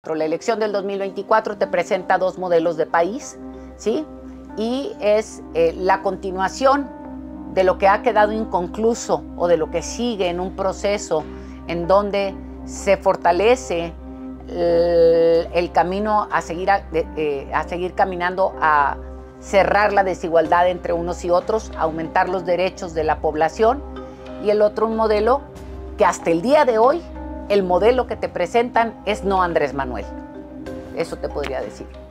La elección del 2024 te presenta dos modelos de país, ¿sí? Y es la continuación de lo que ha quedado inconcluso o de lo que sigue en un proceso en donde se fortalece el camino a seguir caminando a cerrar la desigualdad entre unos y otros, aumentar los derechos de la población, y el otro un modelo que hasta el día de hoy el modelo que te presentan es no Andrés Manuel. Eso te podría decir.